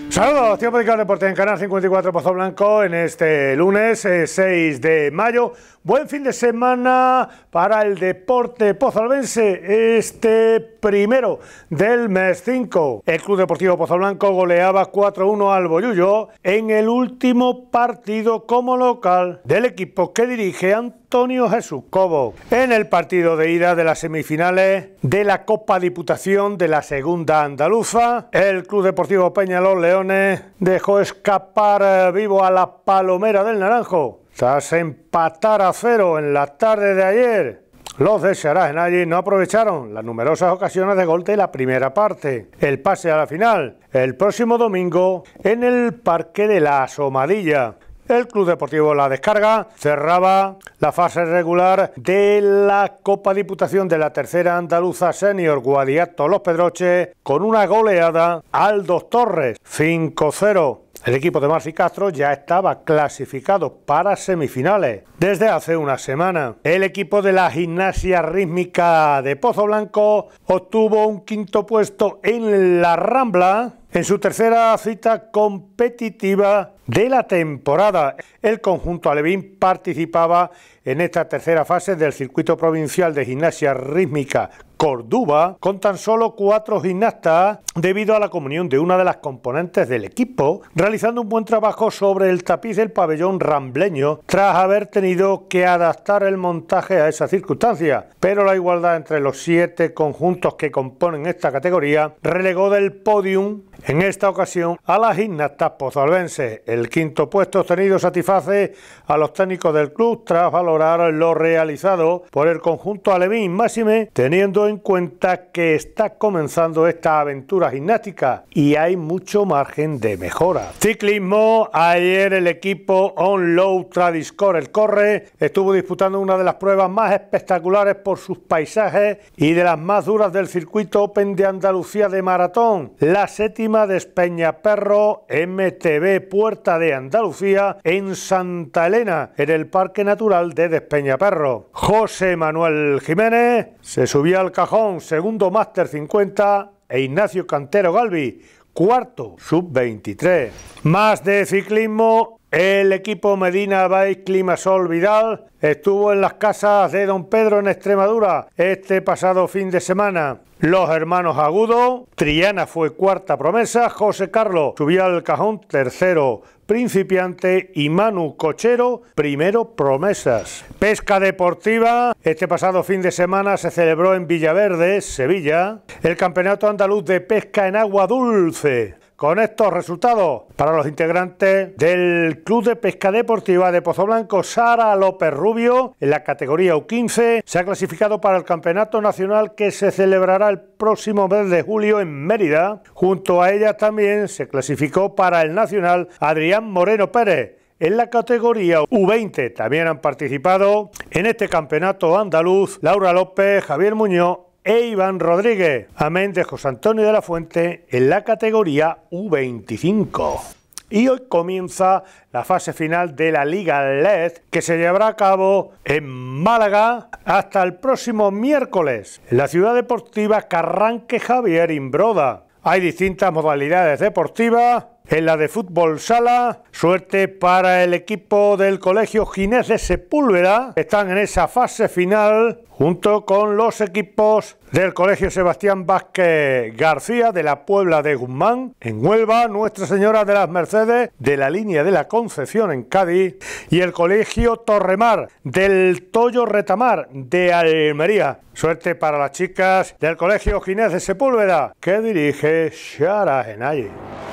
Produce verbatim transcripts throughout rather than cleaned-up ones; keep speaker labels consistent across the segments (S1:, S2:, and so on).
S1: Saludos, tiempo de deporte en Canal cincuenta y cuatro Pozo Blanco en este lunes eh, seis de mayo. Buen fin de semana para el deporte pozalbense, este primero del mes cinco. El Club Deportivo Pozo Blanco goleaba cuatro uno al Bollullo en el último partido como local del equipo que dirige Antonio Jesús Cobo. En el partido de ida de las semifinales de la Copa Diputación de la Segunda Andaluza, el Club Deportivo Peñalol Leones dejó escapar vivo a la Palomera del Naranjo tras empatar a cero en la tarde de ayer. Los de Xaragenay no aprovecharon las numerosas ocasiones de gol de la primera parte. El pase a la final el próximo domingo en el Parque de la Asomadilla. El Club Deportivo La Descarga cerraba la fase regular de la Copa Diputación de la Tercera Andaluza Senior Guadiato Los Pedroches con una goleada al Dos Torres, cinco cero. El equipo de Marci Castro ya estaba clasificado para semifinales desde hace una semana. El equipo de la Gimnasia Rítmica de Pozo Blanco obtuvo un quinto puesto en la Rambla en su tercera cita competitiva de la temporada. El conjunto alevín participaba en esta tercera fase del circuito provincial de gimnasia rítmica Córdoba con tan solo cuatro gimnastas debido a la comunión de una de las componentes del equipo, realizando un buen trabajo sobre el tapiz del pabellón rambleño tras haber tenido que adaptar el montaje a esa circunstancia. Pero la igualdad entre los siete conjuntos que componen esta categoría relegó del podium en esta ocasión a las gimnastas pozalbenses. El quinto puesto obtenido satisface a los técnicos del club tras valorar lo realizado por el conjunto alevín, máxime teniendo en cuenta que está comenzando esta aventura gimnástica y hay mucho margen de mejora. Ciclismo, ayer el equipo On Low Tradiscore El Corre estuvo disputando una de las pruebas más espectaculares por sus paisajes y de las más duras del circuito Open de Andalucía de maratón, la séptima Despeñaperro M T B Puerta de Andalucía en Santa Elena, en el Parque Natural de Despeñaperro. José Manuel Jiménez se subió al cajón, segundo Máster cincuenta, e Ignacio Cantero Galvi, cuarto sub veintitrés. Más de ciclismo, el equipo Medina Bike Climasol Vidal estuvo en las casas de Don Pedro en Extremadura este pasado fin de semana. Los hermanos Agudo, Triana fue cuarta promesa, José Carlos subió al cajón, tercero principiante, y Manu Cochero, primero promesas. Pesca deportiva, este pasado fin de semana se celebró en Villaverde, Sevilla, el Campeonato Andaluz de Pesca en Agua Dulce. Con estos resultados, para los integrantes del Club de Pesca Deportiva de Pozo Blanco, Sara López Rubio, en la categoría U quince, se ha clasificado para el Campeonato Nacional que se celebrará el próximo mes de julio en Mérida. Junto a ella también se clasificó para el Nacional Adrián Moreno Pérez. En la categoría U veinte también han participado en este campeonato andaluz Laura López, Javier Muñoz e Iván Rodríguez, amén de José Antonio de la Fuente en la categoría U veinticinco. Y hoy comienza la fase final de la Liga L E D que se llevará a cabo en Málaga hasta el próximo miércoles en la ciudad deportiva Carranque Javier Imbroda. Hay distintas modalidades deportivas. En la de fútbol sala, suerte para el equipo del Colegio Ginés de Sepúlveda. Están en esa fase final junto con los equipos del Colegio Sebastián Vázquez García de la Puebla de Guzmán en Huelva, Nuestra Señora de las Mercedes de la Línea de la Concepción en Cádiz y el Colegio Torremar del Toyo Retamar de Almería. Suerte para las chicas del Colegio Ginés de Sepúlveda que dirige Xaragenay.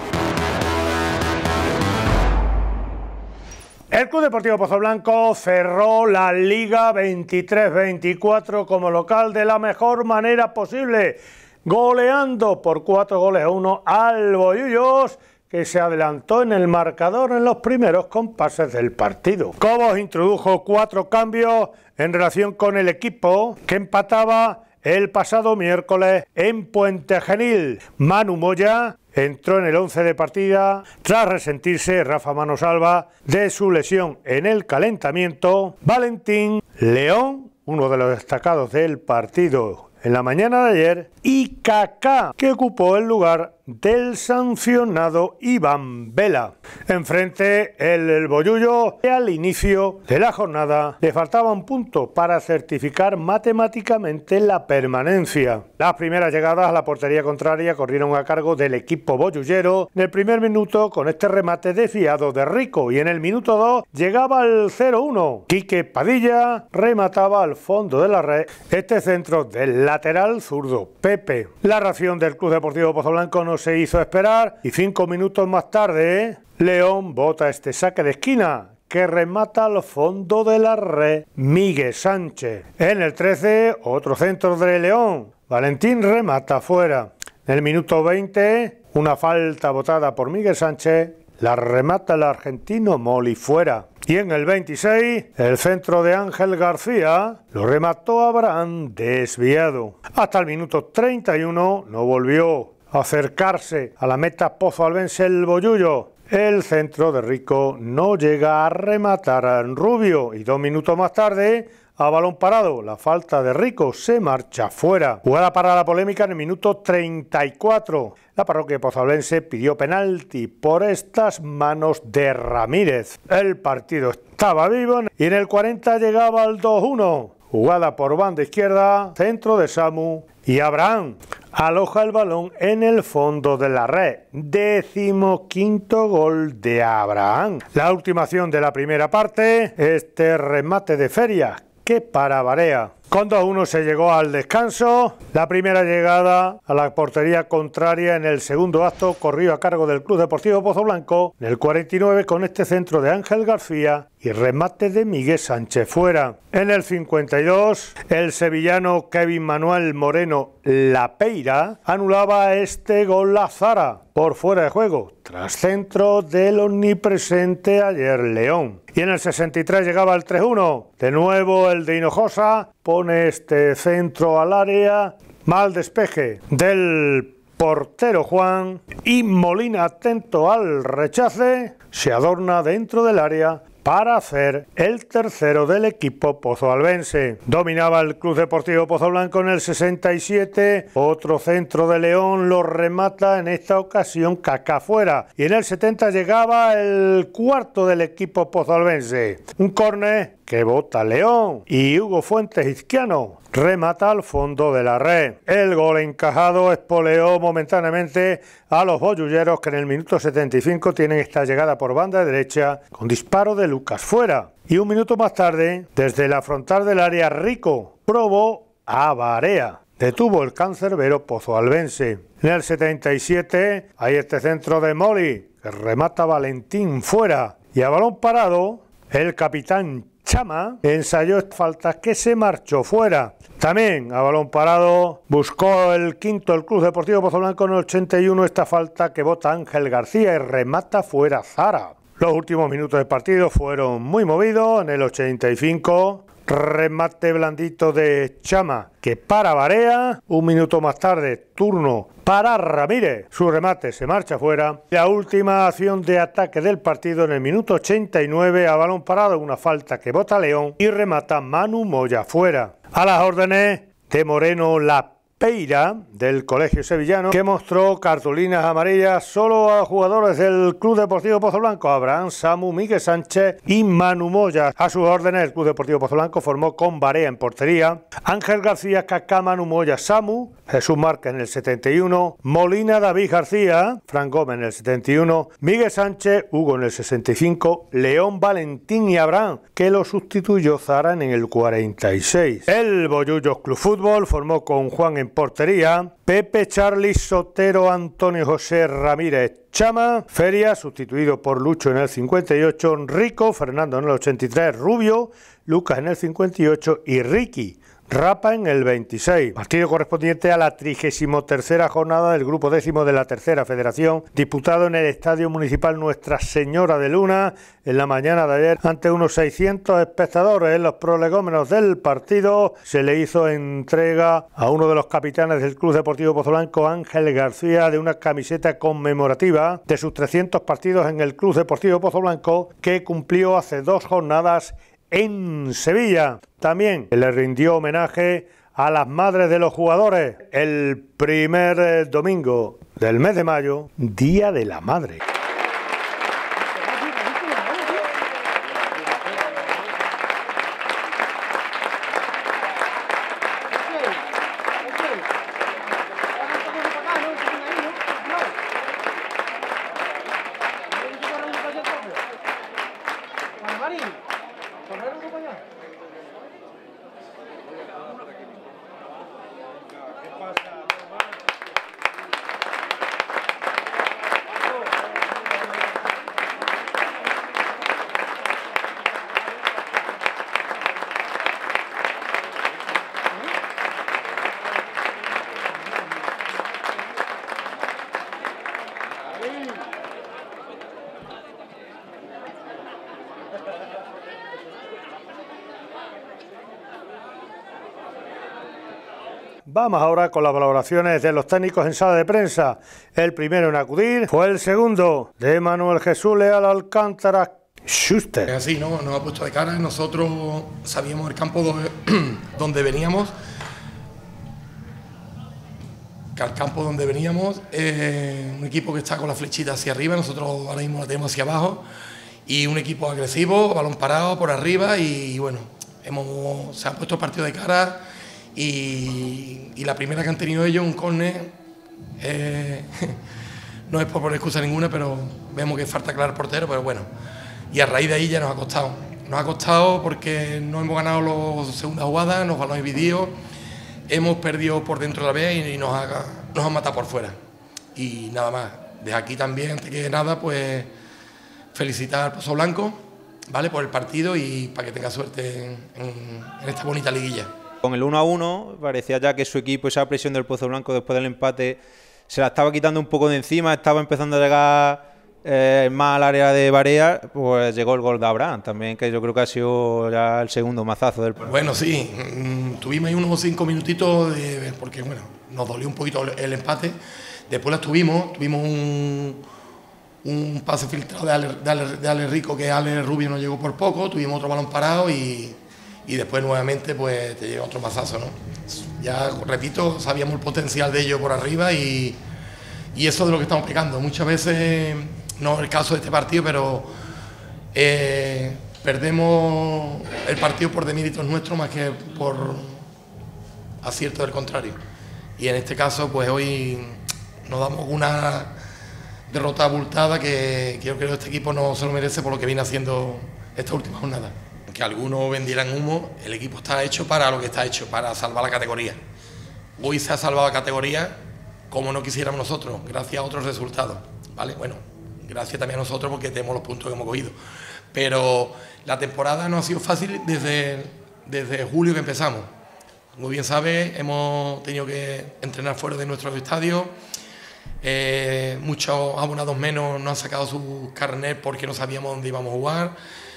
S1: El Club Deportivo Pozo Blanco cerró la Liga veintitrés veinticuatro como local de la mejor manera posible, goleando por cuatro goles a uno al Bollullos, que se adelantó en el marcador en los primeros compases del partido. Cobos introdujo cuatro cambios en relación con el equipo que empataba el pasado miércoles en Puente Genil. Manu Moya entró en el once de partida tras resentirse Rafa Manosalva de su lesión en el calentamiento. Valentín León, uno de los destacados del partido en la mañana de ayer, y Kaká, que ocupó el lugar del sancionado Iván Vela. Enfrente el, el Bollullo, que al inicio de la jornada le faltaba un punto para certificar matemáticamente la permanencia. Las primeras llegadas a la portería contraria corrieron a cargo del equipo bollullero en el primer minuto con este remate desviado de Rico, y en el minuto dos llegaba al cero uno. Quique Padilla remataba al fondo de la red este centro del lateral zurdo Pepe. La reacción del Club Deportivo Pozoblanco no se hizo esperar y cinco minutos más tarde León bota este saque de esquina que remata al fondo de la red Miguel Sánchez. En el trece, otro centro de León. Valentín remata fuera. En el minuto veinte, una falta botada por Miguel Sánchez, la remata el argentino Moli fuera. Y en el veintiséis, el centro de Ángel García lo remató Abraham desviado. Hasta el minuto treinta y uno no volvió a acercarse a la meta pozalbense el Bollullo. El centro de Rico no llega a rematar a Rubio y dos minutos más tarde, a balón parado, la falta de Rico se marcha fuera. Jugada para la polémica en el minuto treinta y cuatro. La parroquia pozalbense pidió penalti por estas manos de Ramírez. El partido estaba vivo y en el cuarenta llegaba al dos uno. Jugada por banda izquierda, centro de Samu y Abraham aloja el balón en el fondo de la red. Decimoquinto gol de Abraham. La última acción de la primera parte, este remate de Feria que para Barea. Con dos uno se llegó al descanso. La primera llegada a la portería contraria en el segundo acto corrió a cargo del Club Deportivo Pozoblanco en el cuarenta y nueve con este centro de Ángel García y remate de Miguel Sánchez fuera. En el cincuenta y dos, el sevillano Kevin Manuel Moreno Lapeira anulaba este gol a Zara por fuera de juego, tras centro del omnipresente ayer León. Y en el sesenta y tres llegaba el tres uno. De nuevo el de Hinojosa pone este centro al área, mal despeje del portero Juan y Molina, atento al rechace, se adorna dentro del área para hacer el tercero del equipo pozalbense. Dominaba el Club Deportivo Pozoblanco en el sesenta y siete, otro centro de León lo remata en esta ocasión Kaká fuera, y en el setenta llegaba el cuarto del equipo pozalbense, un córner que bota León y Hugo Fuentes Izquiano remata al fondo de la red. El gol encajado espoleó momentáneamente a los bollulleros, que en el minuto setenta y cinco tienen esta llegada por banda derecha con disparo de Lucas fuera. Y un minuto más tarde, desde la frontal del área, Rico probó a Barea. Detuvo el cancerbero pozalbense. En el setenta y siete hay este centro de Moli que remata Valentín fuera. Y a balón parado, el capitán Chama ensayó faltas que se marchó fuera. También a balón parado buscó el quinto el Club Deportivo Pozoblanco en el ochenta y uno, esta falta que bota Ángel García y remata fuera Zara. Los últimos minutos del partido fueron muy movidos. En el ochenta y cinco, remate blandito de Chama que para Barea. Un minuto más tarde, turno para Ramírez, su remate se marcha fuera. La última acción de ataque del partido en el minuto ochenta y nueve, a balón parado, una falta que bota León y remata Manu Moya fuera. A las órdenes de Moreno Lapeira del Colegio Sevillano, que mostró cartulinas amarillas solo a jugadores del Club Deportivo Pozoblanco, Abraham, Samu, Miguel Sánchez y Manu Moya. A sus órdenes el Club Deportivo Pozoblanco formó con Barea en portería, Ángel García, Kaká, Manu Moya, Samu, Jesús Márquez en el setenta y uno, Molina, David García, Fran Gómez en el setenta y uno, Miguel Sánchez, Hugo en el sesenta y cinco, León, Valentín y Abraham, que lo sustituyó Zara en el cuarenta y seis. El Bollullos Club Fútbol formó con Juan en portería, Pepe, Charly, Sotero, Antonio José Ramírez, Chama, Feria, sustituido por Lucho en el cincuenta y ocho, Rico, Fernando en el ochenta y tres, Rubio, Lucas en el cincuenta y ocho y Ricky Rapa en el veintiséis. Partido correspondiente a la trigésima tercera jornada del grupo décimo de la tercera federación, disputado en el Estadio Municipal Nuestra Señora de Luna en la mañana de ayer ante unos seiscientos espectadores. En los prolegómenos del partido se le hizo entrega a uno de los capitanes del Club Deportivo Pozoblanco, Ángel García, de una camiseta conmemorativa de sus trescientos partidos en el Club Deportivo Pozoblanco, que cumplió hace dos jornadas en Sevilla. También le rindió homenaje a las madres de los jugadores el primer eh, domingo del mes de mayo, Día de la Madre. Vamos ahora con las valoraciones de los técnicos en sala de prensa. El primero en acudir fue el segundo de Manuel Jesús Leal Alcántara Schuster.
S2: Es así, ¿no? Nos ha puesto de cara. Nosotros sabíamos el campo donde, donde veníamos. Que al campo donde veníamos, eh, un equipo que está con la flechita hacia arriba, nosotros ahora mismo la tenemos hacia abajo, y un equipo agresivo, balón parado por arriba, y bueno, hemos, se han puesto el partido de cara. Y, y la primera que han tenido ellos, un córner, eh, no es por poner excusa ninguna, pero vemos que falta claro el portero, pero bueno, y a raíz de ahí ya nos ha costado. Nos ha costado porque no hemos ganado las segundas jugadas, nos ganó dividido, hemos perdido por dentro de la vez y nos ha, nos han matado por fuera. Y nada más, desde aquí también, antes que nada, pues felicitar al Pozo Blanco, ¿vale?, por el partido y para que tenga suerte en, en, en esta bonita liguilla.
S3: Con el uno a uno parecía ya que su equipo, esa presión del Pozo Blanco después del empate, se la estaba quitando un poco de encima, estaba empezando a llegar eh, más al área de Barea, pues llegó el gol de Abraham también, que yo creo que ha sido ya el segundo mazazo del partido.
S2: Bueno, sí, mmm, tuvimos ahí unos cinco minutitos, de, porque bueno, nos dolió un poquito el, el empate, después la tuvimos, tuvimos un, un pase filtrado de Ale, de, Ale, de Ale Rico, que Ale Rubio no llegó por poco, tuvimos otro balón parado y... y después nuevamente pues te llega otro mazazo, ¿no? Ya, repito, sabíamos el potencial de ellos por arriba y, y eso es de lo que estamos pecando. Muchas veces, no es el caso de este partido, pero eh, perdemos el partido por deméritos nuestros más que por acierto del contrario. Y en este caso, pues hoy nos damos una derrota abultada que, que yo creo que este equipo no se lo merece por lo que viene haciendo esta última jornada. Que algunos vendieran humo, el equipo está hecho para lo que está hecho, para salvar la categoría. Hoy se ha salvado la categoría como no quisiéramos nosotros, gracias a otros resultados, ¿vale? Bueno, gracias también a nosotros porque tenemos los puntos que hemos cogido. Pero la temporada no ha sido fácil desde, desde julio que empezamos. Muy bien sabes, hemos tenido que entrenar fuera de nuestros estadios, eh, muchos abonados menos no han sacado sus carnets porque no sabíamos dónde íbamos a jugar.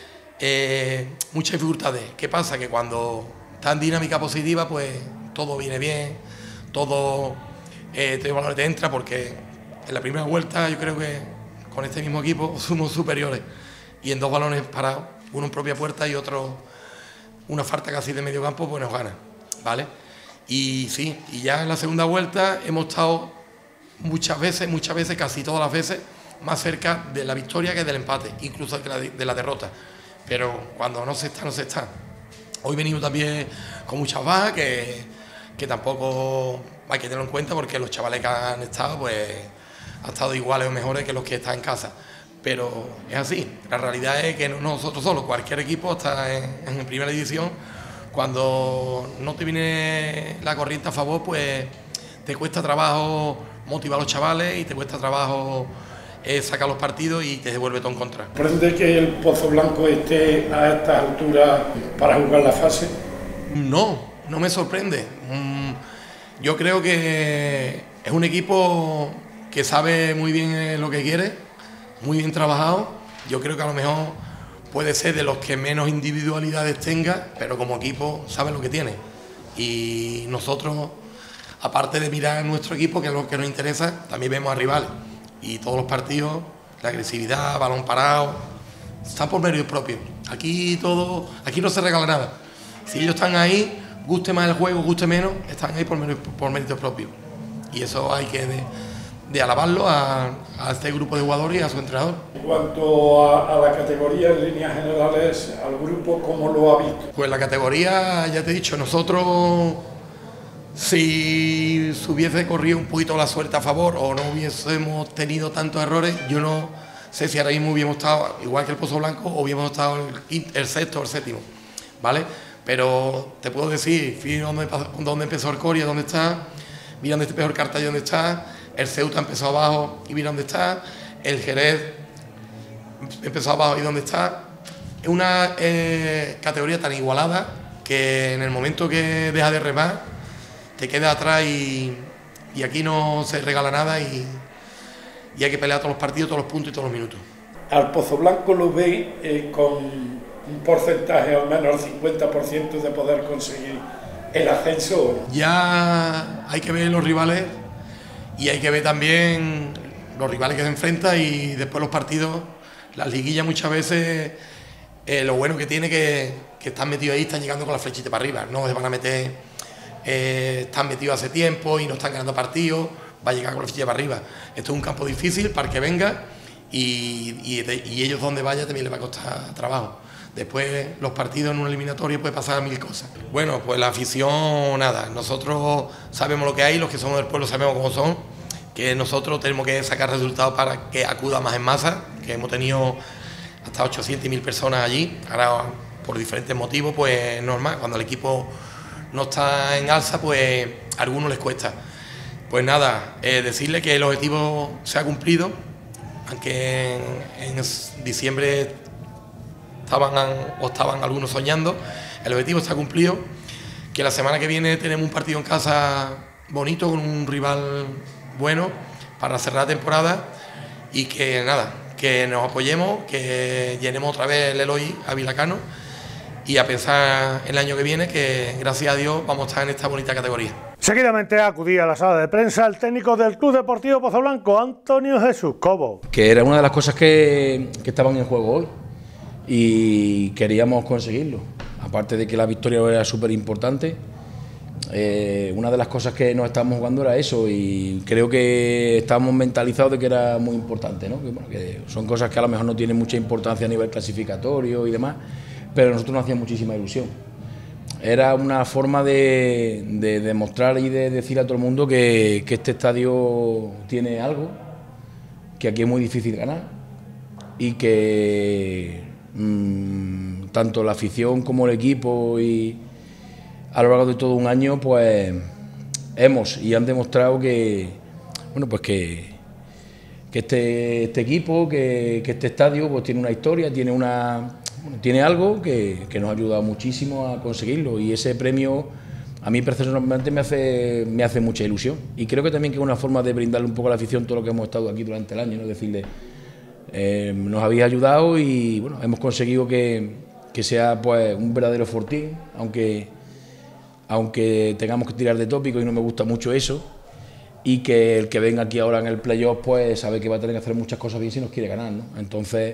S2: Eh, muchas dificultades. ¿Qué pasa? Que cuando está en dinámica positiva, pues todo viene bien, todo eh, te, te entra, porque en la primera vuelta yo creo que con este mismo equipo somos superiores y en dos balones parados, uno en propia puerta y otro una falta casi de medio campo, pues nos gana, ¿vale? Y sí, y ya en la segunda vuelta hemos estado muchas veces, muchas veces, casi todas las veces, más cerca de la victoria que del empate, incluso de la, de la derrota. Pero cuando no se está, no se está. Hoy venimos también con muchas bajas que, que tampoco hay que tenerlo en cuenta porque los chavales que han estado, pues han estado iguales o mejores que los que están en casa. Pero es así, la realidad es que no nosotros solos, cualquier equipo está en, en primera división, cuando no te viene la corriente a favor, pues te cuesta trabajo motivar a los chavales y te cuesta trabajo eh, sacar los partidos y te devuelve todo en contra.
S4: ¿Parece que el Pozo Blanco esté a estas alturas para jugar la fase?
S2: No, no me sorprende. Yo creo que es un equipo que sabe muy bien lo que quiere, muy bien trabajado. Yo creo que a lo mejor puede ser de los que menos individualidades tenga, pero como equipo sabe lo que tiene. Y nosotros, aparte de mirar a nuestro equipo, que es lo que nos interesa, también vemos a rivales. Y todos los partidos, la agresividad, balón parado, están por medios propios. Aquí todo, aquí no se regala nada. Si ellos están ahí, guste más el juego, guste menos, están ahí por, por méritos propios. Y eso hay que de, de alabarlo a, a este grupo de jugadores y a su entrenador.
S4: En cuanto a, a la categoría, en líneas generales, al grupo, ¿cómo lo ha visto?
S2: Pues la categoría, ya te he dicho, nosotros, si se hubiese corrido un poquito la suerte a favor o no hubiésemos tenido tantos errores, yo no sé si ahora mismo hubiéramos estado igual que el Pozo Blanco o hubiéramos estado el, quinto, el sexto o el séptimo, ¿vale? Pero te puedo decir, fíjate dónde, dónde empezó el Coria, dónde está, mira dónde empezó el Cartaya, dónde está, el Ceuta empezó abajo y mira dónde está, el Jerez empezó abajo y dónde está. Es una eh, categoría tan igualada que en el momento que deja de remar te queda atrás y, y aquí no se regala nada y, y hay que pelear todos los partidos, todos los puntos y todos los minutos.
S4: Al Pozo Blanco lo ve eh, con un porcentaje al menos el cincuenta por ciento de poder conseguir el ascenso.
S2: Ya hay que ver los rivales y hay que ver también los rivales que se enfrentan y después los partidos. Las liguillas muchas veces, eh, lo bueno que tiene que, que están metidos ahí, están llegando con la flechita para arriba, no se van a meter, eh, están metidos hace tiempo y no están ganando partidos, va a llegar con la flechita para arriba. Esto es un campo difícil para que venga y, y, y ellos donde vaya también les va a costar trabajo. Después los partidos en una eliminatoria puede pasar mil cosas. Bueno, pues la afición, nada, nosotros sabemos lo que hay, los que somos del pueblo sabemos cómo son, que nosotros tenemos que sacar resultados para que acuda más en masa, que hemos tenido hasta ochocientas y mil personas allí, ahora por diferentes motivos, pues normal, cuando el equipo no está en alza, pues a algunos les cuesta. Pues nada, eh, decirle que el objetivo se ha cumplido, aunque en, en diciembre estaban o estaban algunos soñando, el objetivo está cumplido, que la semana que viene tenemos un partido en casa bonito con un rival bueno para cerrar la temporada y que nada, que nos apoyemos, que llenemos otra vez el Eloy a Vilacano y a pensar el año que viene que gracias a Dios vamos a estar en esta bonita categoría.
S1: Seguidamente acudía a la sala de prensa el técnico del Club Deportivo Pozo Blanco, Antonio Jesús Cobo.
S5: Que era una de las cosas que, que estaban en juego hoy y queríamos conseguirlo. Aparte de que la victoria era súper importante, eh, una de las cosas que nos estábamos jugando era eso y creo que estábamos mentalizados de que era muy importante, ¿no? Que, bueno, que son cosas que a lo mejor no tienen mucha importancia a nivel clasificatorio y demás, pero a nosotros nos hacía muchísima ilusión. Era una forma de, de demostrar y de decir a todo el mundo que, que este estadio tiene algo, que aquí es muy difícil ganar y que mmm, tanto la afición como el equipo y a lo largo de todo un año pues hemos y han demostrado que bueno pues que, que este, este equipo, que, que este estadio pues tiene una historia, tiene una bueno, tiene algo que, que nos ha ayudado muchísimo a conseguirlo y ese premio a mí personalmente me hace, me hace mucha ilusión y creo que también que es una forma de brindarle un poco a la afición todo lo que hemos estado aquí durante el año, ¿no? Decirle eh, nos habéis ayudado y bueno, hemos conseguido que, que sea pues un verdadero fortín, aunque, aunque tengamos que tirar de tópico y no me gusta mucho eso, y que el que venga aquí ahora en el playoff pues sabe que va a tener que hacer muchas cosas bien si nos quiere ganar, ¿no? Entonces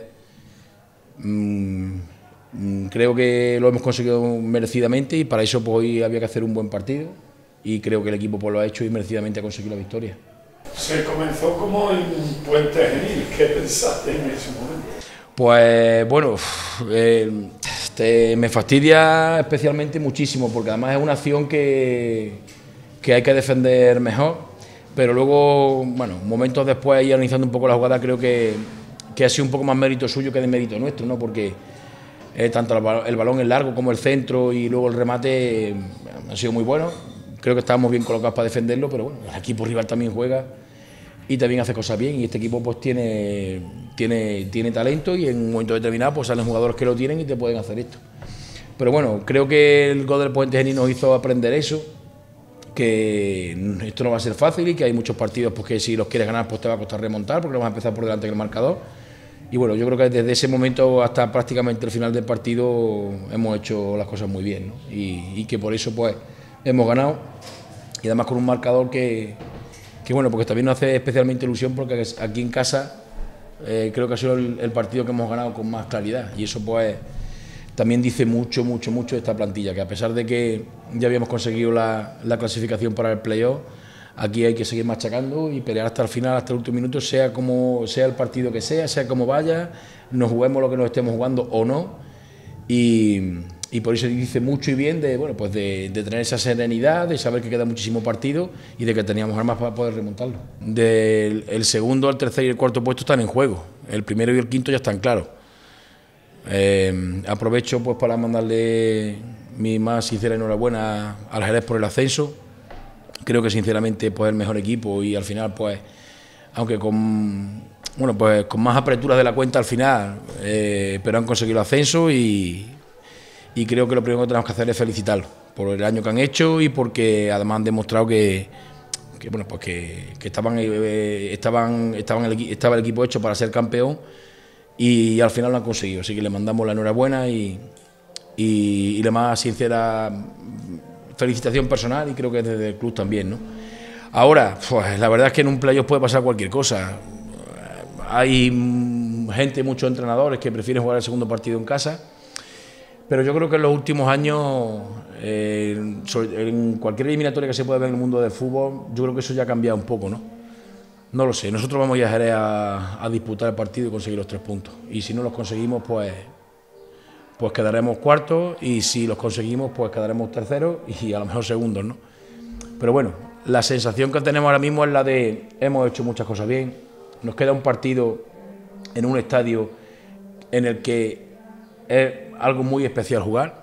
S5: Mm, creo que lo hemos conseguido merecidamente y para eso pues hoy había que hacer un buen partido y creo que el equipo pues lo ha hecho y merecidamente ha conseguido la victoria.
S4: Se comenzó como en un puente genil, ¿qué pensaste en ese momento?
S5: Pues bueno, eh, este, me fastidia especialmente muchísimo porque además es una acción que, que hay que defender mejor, pero luego, bueno, momentos después y analizando un poco la jugada creo que que ha sido un poco más mérito suyo que de mérito nuestro, ¿no? Porque eh, tanto el balón en largo como el centro y luego el remate eh, han sido muy buenos. Creo que estábamos bien colocados para defenderlo, pero bueno, el equipo rival también juega y también hace cosas bien y este equipo pues tiene, tiene, tiene talento y en un momento determinado pues salen jugadores que lo tienen y te pueden hacer esto. Pero bueno, creo que el gol del Puente Genil nos hizo aprender eso, que esto no va a ser fácil y que hay muchos partidos pues, que si los quieres ganar pues te va a costar remontar porque no vas a empezar por delante del marcador. Y bueno, yo creo que desde ese momento hasta prácticamente el final del partido hemos hecho las cosas muy bien, ¿no? y, y que por eso pues hemos ganado y además con un marcador que, que bueno, porque también nos hace especialmente ilusión porque aquí en casa eh, creo que ha sido el, el partido que hemos ganado con más claridad y eso pues también dice mucho, mucho, mucho de esta plantilla, que a pesar de que ya habíamos conseguido la, la clasificación para el playoff, aquí hay que seguir machacando y pelear hasta el final, hasta el último minuto, sea como sea el partido que sea, sea como vaya, nos juguemos lo que nos estemos jugando o no. Y, y por eso dice mucho y bien de, bueno, pues de, de tener esa serenidad, de saber que queda muchísimo partido y de que teníamos armas para poder remontarlo. Del el segundo, el tercer y el cuarto puesto están en juego, el primero y el quinto ya están claros. Eh, aprovecho pues para mandarle mi más sincera enhorabuena al Jerez por el ascenso. Creo que sinceramente pues el mejor equipo y al final pues aunque con bueno pues con más aperturas de la cuenta al final, eh, pero han conseguido el ascenso y, y creo que lo primero que tenemos que hacer es felicitarlos por el año que han hecho y porque además han demostrado que, que bueno pues que, que estaban eh, estaban estaban el, estaba el equipo hecho para ser campeón. Y al final lo han conseguido, así que le mandamos la enhorabuena y, y, y la más sincera felicitación personal y creo que desde el club también, ¿no? Ahora, pues la verdad es que en un playoff puede pasar cualquier cosa. Hay gente, muchos entrenadores que prefieren jugar el segundo partido en casa, pero yo creo que en los últimos años, eh, en cualquier eliminatoria que se pueda ver en el mundo del fútbol, yo creo que eso ya ha cambiado un poco, ¿no? No lo sé, nosotros vamos a Jerez a, a disputar el partido y conseguir los tres puntos. Y si no los conseguimos, pues, pues quedaremos cuartos y si los conseguimos, pues quedaremos terceros y a lo mejor segundos, ¿no? Pero bueno, la sensación que tenemos ahora mismo es la de hemos hecho muchas cosas bien, nos queda un partido en un estadio en el que es algo muy especial jugar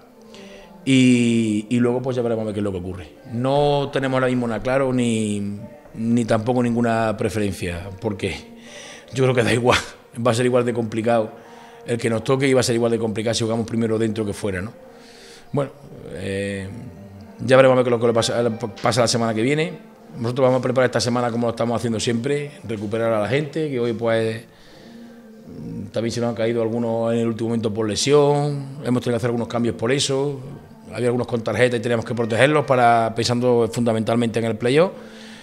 S5: y, y luego pues ya veremos a ver qué es lo que ocurre. No tenemos ahora mismo nada claro ni... ni tampoco ninguna preferencia, porque yo creo que da igual, va a ser igual de complicado el que nos toque y va a ser igual de complicado si jugamos primero dentro que fuera, ¿no? Bueno, eh, ya veremos a ver lo que le pasa, pasa la semana que viene. Nosotros vamos a preparar esta semana como lo estamos haciendo siempre, recuperar a la gente, que hoy pues también se nos han caído algunos en el último momento por lesión, hemos tenido que hacer algunos cambios por eso, había algunos con tarjeta y teníamos que protegerlos para pensando fundamentalmente en el playoff.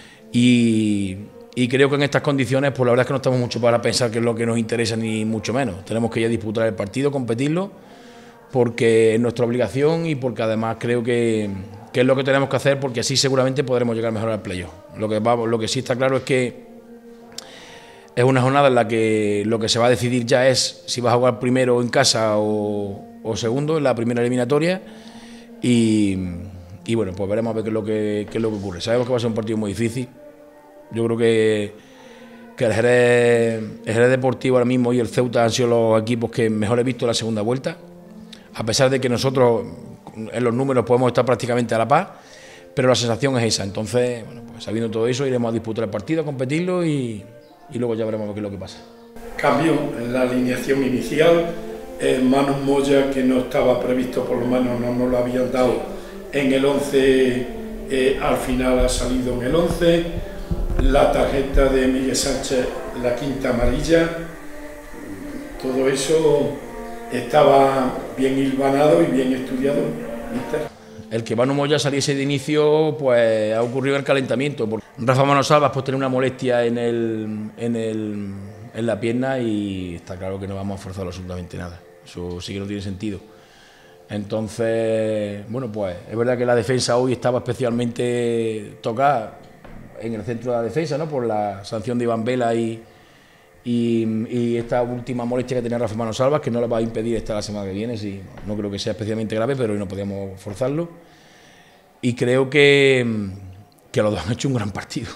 S5: Y, y creo que en estas condiciones, pues la verdad es que no estamos mucho para pensar qué es lo que nos interesa, ni mucho menos. Tenemos que ya disputar el partido, competirlo, porque es nuestra obligación y porque además creo que, que es lo que tenemos que hacer, porque así seguramente podremos llegar mejor al playoff. Lo que, va, lo que sí está claro es que es una jornada en la que lo que se va a decidir ya es si vas a jugar primero en casa o, o segundo en la primera eliminatoria. Y, y bueno, pues veremos a ver qué es lo que, qué es lo que ocurre. Sabemos que va a ser un partido muy difícil. Yo creo que, que el, Jerez, el Jerez Deportivo ahora mismo y el Ceuta han sido los equipos que mejor he visto en la segunda vuelta, a pesar de que nosotros en los números podemos estar prácticamente a la par, pero la sensación es esa. Entonces, bueno, pues sabiendo todo eso, iremos a disputar el partido, a competirlo y, y luego ya veremos qué es lo que pasa.
S4: Cambio en la alineación inicial, eh, Manu Moya, que no estaba previsto, por lo menos no nos lo habían dado en el once, eh, al final ha salido en el once. La tarjeta de Miguel Sánchez, la quinta amarilla, todo eso estaba bien hilvanado y bien estudiado, ¿viste?
S5: El que Manu Moya saliese de inicio, pues ha ocurrido el calentamiento. Porque Rafa Manosalvas pues tiene una molestia en, el, en, el, en la pierna y está claro que no vamos a forzar absolutamente nada. Eso sí que no tiene sentido. Entonces, bueno, pues es verdad que la defensa hoy estaba especialmente tocada en el centro de la defensa, ¿no? Por la sanción de Iván Vela y, y, y esta última molestia que tenía Rafa Manosalvas, que no le va a impedir estar la semana que viene. Sí, no creo que sea especialmente grave, pero hoy no podíamos forzarlo. Y creo que, que los dos han hecho un gran partido.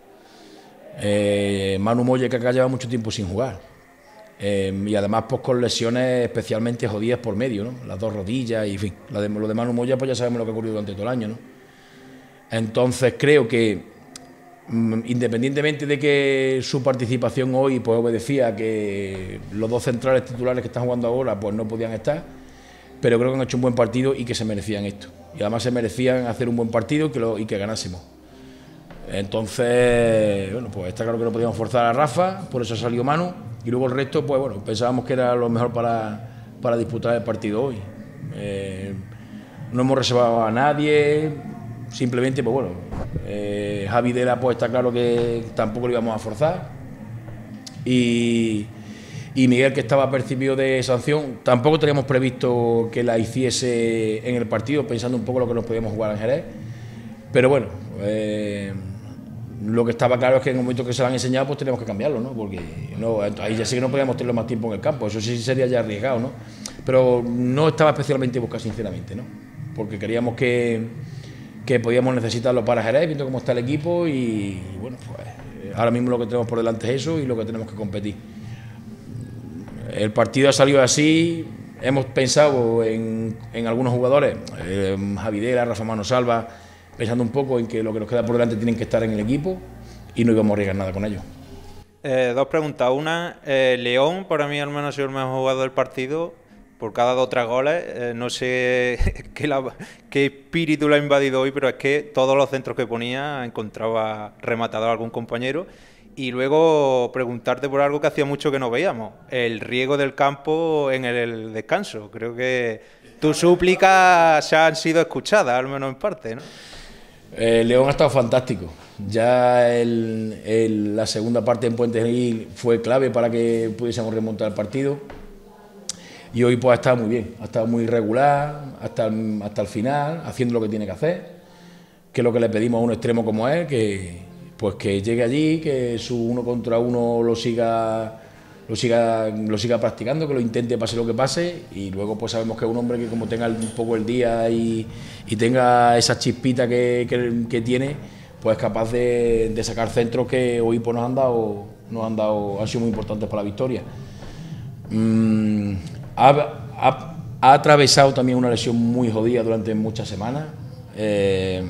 S5: Eh, Manu Moya, que acá lleva mucho tiempo sin jugar. Eh, y además pues con lesiones especialmente jodidas por medio, ¿no? Las dos rodillas y en fin. Lo de, lo de Manu Moya pues ya sabemos lo que ha ocurrido durante todo el año, ¿no? Entonces creo que independientemente de que su participación hoy pues obedecía a que los dos centrales titulares que están jugando ahora pues no podían estar, pero creo que han hecho un buen partido y que se merecían esto. Y además se merecían hacer un buen partido y que, lo, y que ganásemos. Entonces, bueno, pues está claro que no podíamos forzar a Rafa, por eso salió Manu, y luego el resto, pues bueno, pensábamos que era lo mejor para, para disputar el partido hoy. Eh, no hemos reservado a nadie, simplemente, pues bueno, eh, Javi Dera, pues está claro que tampoco lo íbamos a forzar. Y, Y Miguel, que estaba percibido de sanción, tampoco teníamos previsto que la hiciese en el partido, pensando un poco lo que nos podíamos jugar en Jerez. Pero bueno, eh, lo que estaba claro es que en el momento que se lo han enseñado, pues tenemos que cambiarlo, ¿no? Porque no, ahí ya sí que no podíamos tenerlo más tiempo en el campo, eso sí sería ya arriesgado, ¿no? Pero no estaba especialmente buscado, sinceramente, ¿no? Porque queríamos que, que podíamos necesitarlo para Jerez, viendo cómo está el equipo y, y bueno, pues ahora mismo lo que tenemos por delante es eso y lo que tenemos que competir. El partido ha salido así, hemos pensado en, en algunos jugadores, eh, Javidera, Rafa Mano Salva, pensando un poco en que lo que nos queda por delante tienen que estar en el equipo y no íbamos a arriesgar nada con ellos.
S3: Eh, dos preguntas. Una, eh, León para mí al menos ha sido el mejor jugador del partido, por cada dos o tres goles. Eh, no sé qué, la, qué espíritu lo ha invadido hoy, pero es que todos los centros que ponía encontraba rematador a algún compañero. Y luego preguntarte por algo que hacía mucho que no veíamos, el riego del campo en el, el descanso. Creo que tus súplicas se han sido escuchadas, al menos en parte, ¿no?
S5: Eh, León ha estado fantástico. Ya el, el, la segunda parte en Puente Genil fue clave para que pudiésemos remontar el partido. Y hoy pues ha estado muy bien, ha estado muy regular hasta el, hasta el final, haciendo lo que tiene que hacer, que es lo que le pedimos a un extremo como él, que pues que llegue allí, que su uno contra uno lo siga, lo siga, lo siga practicando, que lo intente pase lo que pase, y luego pues sabemos que es un hombre que como tenga un poco el día y, y tenga esa chispita que, que, que tiene, pues es capaz de, de sacar centros que hoy pues nos han dado, nos han dado, han sido muy importantes para la victoria. Mm, ha, ha, ha atravesado también una lesión muy jodida durante muchas semanas. Eh,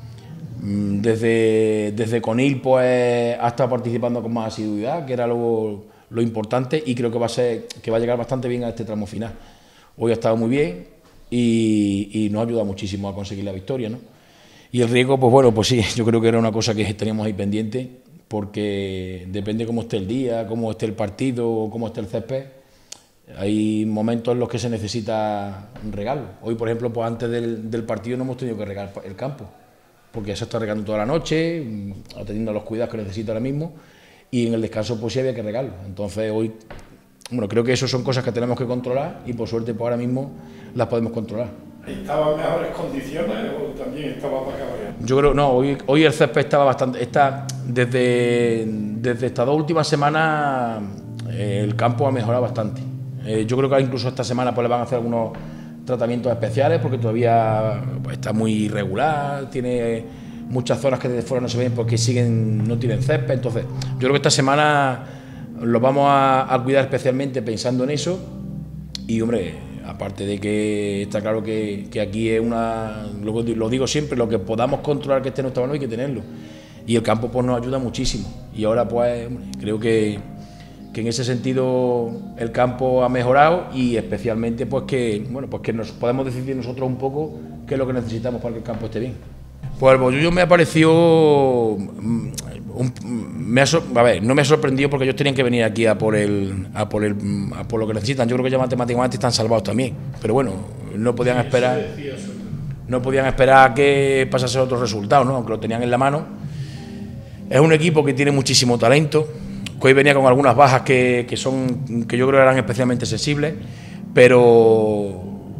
S5: Desde, desde Conil pues ha estado participando con más asiduidad, que era lo, lo importante, y creo que va a ser que va a llegar bastante bien a este tramo final. Hoy ha estado muy bien y, y nos ha ayudado muchísimo a conseguir la victoria, ¿no? Y el riesgo, pues bueno, pues sí, yo creo que era una cosa que teníamos ahí pendiente, porque depende cómo esté el día, cómo esté el partido, cómo esté el césped. Hay momentos en los que se necesita un regalo. Hoy, por ejemplo, pues antes del, del partido no hemos tenido que regar el campo, porque ya se está regando toda la noche, atendiendo a los cuidados que necesita ahora mismo, y en el descanso pues sí había que regarlo. Entonces hoy, bueno, creo que eso son cosas que tenemos que controlar y por suerte pues ahora mismo las podemos controlar.
S4: ¿Estaba en mejores condiciones o también estaba para cabrear?
S5: Yo creo, no, hoy, hoy el césped estaba bastante, está desde, desde estas dos últimas semanas eh, el campo ha mejorado bastante. Eh, yo creo que incluso esta semana pues le van a hacer algunos tratamientos especiales porque todavía pues, está muy irregular, tiene muchas zonas que desde fuera no se ven porque siguen, no tienen césped. Entonces yo creo que esta semana lo vamos a, a cuidar especialmente pensando en eso. Y hombre, aparte de que está claro que, que aquí es una, lo, lo digo siempre, lo que podamos controlar que esté en nuestra mano hay que tenerlo, y el campo pues nos ayuda muchísimo, y ahora pues hombre, creo que que en ese sentido el campo ha mejorado, y especialmente pues que bueno pues que nos podemos decidir nosotros un poco qué es lo que necesitamos para que el campo esté bien. Pues el Bollullo me ha parecido un, me ha, a ver, no me ha sorprendido porque ellos tenían que venir aquí a por el a por el a por lo que necesitan. Yo creo que ya matemáticamente están salvados también, pero bueno, no podían esperar no podían esperar a que pasase otro resultado, ¿no? Aunque lo tenían en la mano. Es un equipo que tiene muchísimo talento, que hoy venía con algunas bajas que, que son que yo creo eran especialmente sensibles, pero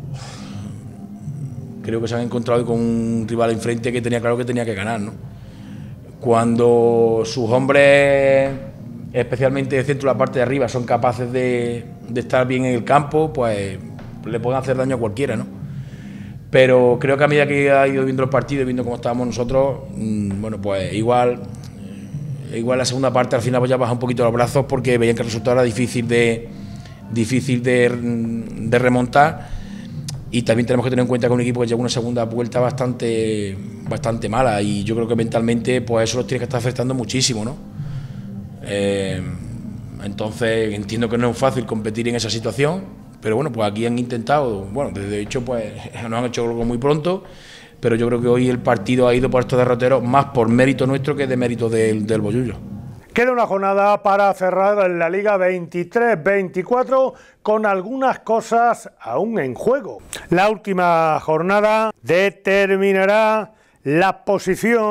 S5: creo que se han encontrado hoy con un rival enfrente que tenía claro que tenía que ganar, ¿no? Cuando sus hombres, especialmente de centro, la parte de arriba, son capaces de, de estar bien en el campo, pues le pueden hacer daño a cualquiera, ¿no? Pero creo que a medida que ha ido viendo el partido y viendo cómo estábamos nosotros, mmm, bueno, pues igual igual la segunda parte al final pues ya baja un poquito los brazos porque veían que el resultado era difícil de difícil de, de remontar. Y también tenemos que tener en cuenta que un equipo que llega a una segunda vuelta bastante bastante mala, y yo creo que mentalmente pues eso los tiene que estar afectando muchísimo, ¿no? Eh, entonces entiendo que no es fácil competir en esa situación, pero bueno, pues aquí han intentado, bueno, de hecho pues nos han hecho algo muy pronto, pero yo creo que hoy el partido ha ido por estos derroteros más por mérito nuestro que de mérito del, del Bollullo.
S1: Queda una jornada para cerrar la Liga veintitrés veinticuatro con algunas cosas aún en juego. La última jornada determinará la posición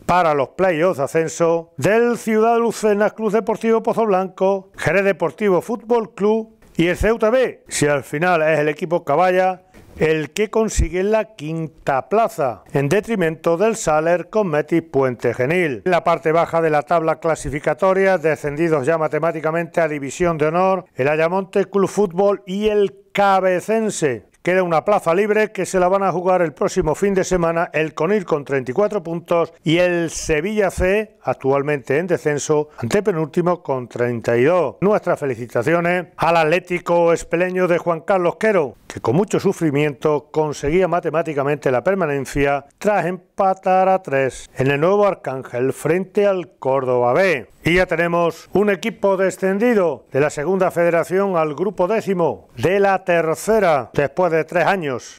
S1: para los playoffs de ascenso del Ciudad Lucena Club Deportivo Pozoblanco, Jerez Deportivo Fútbol Club y el Ceuta B, si al final es el equipo Caballa el que consigue la quinta plaza, en detrimento del Saler con Metis Puente Genil. En la parte baja de la tabla clasificatoria, descendidos ya matemáticamente a División de Honor, el Ayamonte Club Fútbol y el Cabecense. Queda una plaza libre que se la van a jugar el próximo fin de semana el Conil con treinta y cuatro puntos y el Sevilla C, actualmente en descenso, antepenúltimo con treinta y dos. Nuestras felicitaciones al Atlético Espeleño de Juan Carlos Quero, que con mucho sufrimiento conseguía matemáticamente la permanencia tras empatar a tres en el nuevo Arcángel frente al Córdoba B. Y ya tenemos un equipo descendido de la segunda federación al grupo décimo de la tercera. Después de tres años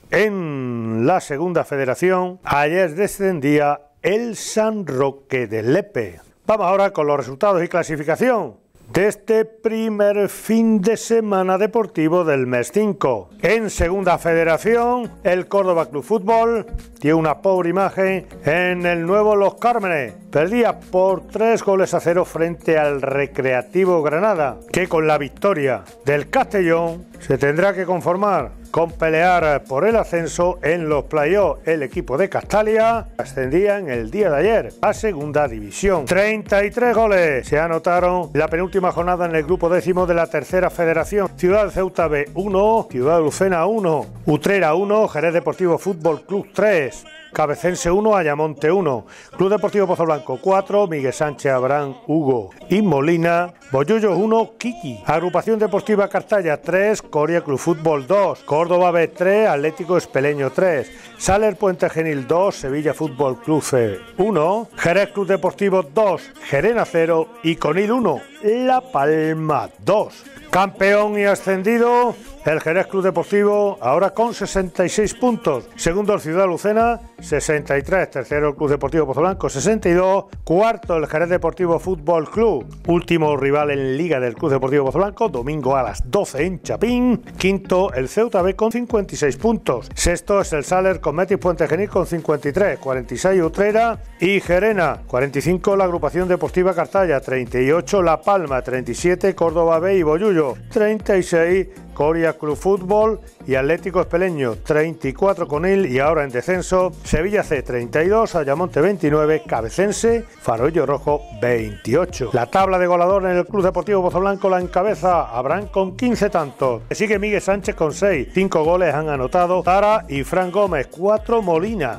S1: en la segunda federación, ayer descendía el San Roque de Lepe. Vamos ahora con los resultados y clasificación de este primer fin de semana deportivo del mes cinco. En segunda federación, el Córdoba Club Fútbol tiene una pobre imagen en el nuevo Los Cármenes. Perdía por tres goles a cero frente al Recreativo Granada, que con la victoria del Castellón se tendrá que conformar con pelear por el ascenso en los playoffs. El equipo de Castalia ascendía en el día de ayer a segunda división. treinta y tres goles se anotaron la penúltima jornada en el grupo décimo de la tercera federación. Ciudad de Ceuta B uno, Ciudad de Lucena uno, Utrera uno, Jerez Deportivo Fútbol Club tres, Cabecense uno, Ayamonte uno, Club Deportivo Pozoblanco cuatro, Miguel Sánchez, Abraham, Hugo y Molina, Bollullos uno, Kiki, Agrupación Deportiva Cartaya tres, Coria Club Fútbol dos, Córdoba B tres, Atlético Espeleño tres, Saler Puente Genil dos, Sevilla Fútbol Club C uno, Jerez Club Deportivo dos, Gerena cero y Conil uno, La Palma dos. Campeón y ascendido el Jerez Club Deportivo, ahora con sesenta y seis puntos. Segundo el Ciudad Lucena, sesenta y tres. Tercero el Club Deportivo Pozoblanco, sesenta y dos. Cuarto el Jerez Deportivo Fútbol Club. Último rival en Liga del Club Deportivo Pozoblanco, domingo a las doce en Chapín. Quinto el Ceuta B con cincuenta y seis puntos. Sexto es el Saler con Metis Puente Genil con cincuenta y tres. cuarenta y seis Utrera y Gerena. cuarenta y cinco la Agrupación Deportiva Cartaya. treinta y ocho La Palma. treinta y siete Córdoba B y Bollullo. treinta y seis Coria Club Fútbol y Atlético Espeleño, treinta y cuatro Conil y ahora en descenso Sevilla C treinta y dos, Ayamonte veintinueve, Cabecense, Farollo Rojo veintiocho. La tabla de goleadores en el Club Deportivo Pozoblanco la encabeza Abraham con quince tantos. Sigue Miguel Sánchez con seis, cinco goles han anotado Tara y Fran Gómez, cuatro Molina,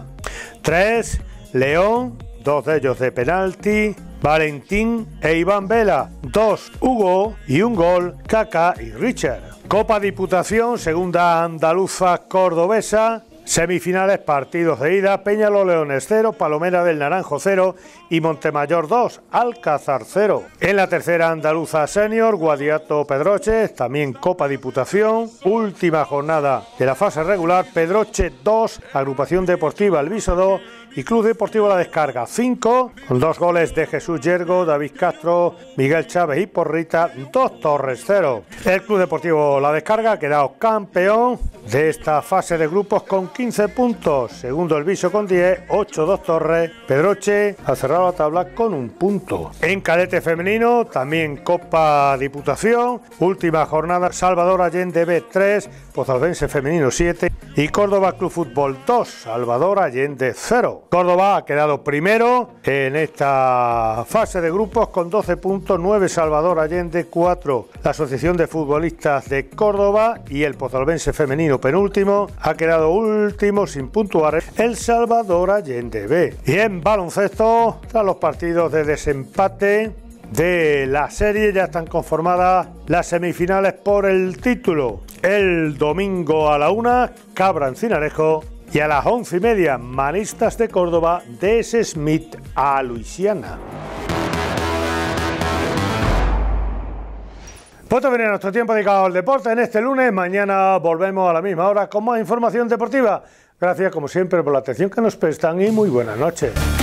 S1: tres León, dos de ellos de penalti, Valentín e Iván Vela, dos Hugo y un gol Kaká y Richard. Copa Diputación, segunda andaluza cordobesa, semifinales, partidos de ida, Peñaló Leones cero, Palomera del Naranjo cero y Montemayor dos, Alcázar cero. En la tercera andaluza senior, Guadiato Pedroche, también Copa Diputación, última jornada de la fase regular, Pedroche dos, Agrupación Deportiva Alviso dos y Club Deportivo La Descarga cinco, con dos goles de Jesús Yergo, David Castro, Miguel Chávez y Porrita, dos Torres cero. El Club Deportivo La Descarga ha quedado campeón de esta fase de grupos con quince puntos, segundo el Viso con diez, ocho dos Torres, Pedroche ha cerrado la tabla con un punto. En cadete femenino, también Copa Diputación, última jornada, Salvador Allende B tres, Pozalbense Femenino siete y Córdoba Club Fútbol dos, Salvador Allende cero. Córdoba ha quedado primero en esta fase de grupos con doce puntos, nueve Salvador Allende, cuatro la Asociación de Futbolistas de Córdoba y el Pozalbense Femenino penúltimo ha quedado último sin puntuar el Salvador Allende B. Y en baloncesto, tras los partidos de desempate de la serie, ya están conformadas las semifinales por el título. El domingo a la una, Cabra Encinarejo, y a las once y media, Manistas de Córdoba, D S Smith a Luisiana. Pues esto viene nuestro tiempo dedicado al deporte en este lunes. Mañana volvemos a la misma hora con más información deportiva. Gracias, como siempre, por la atención que nos prestan y muy buenas noches.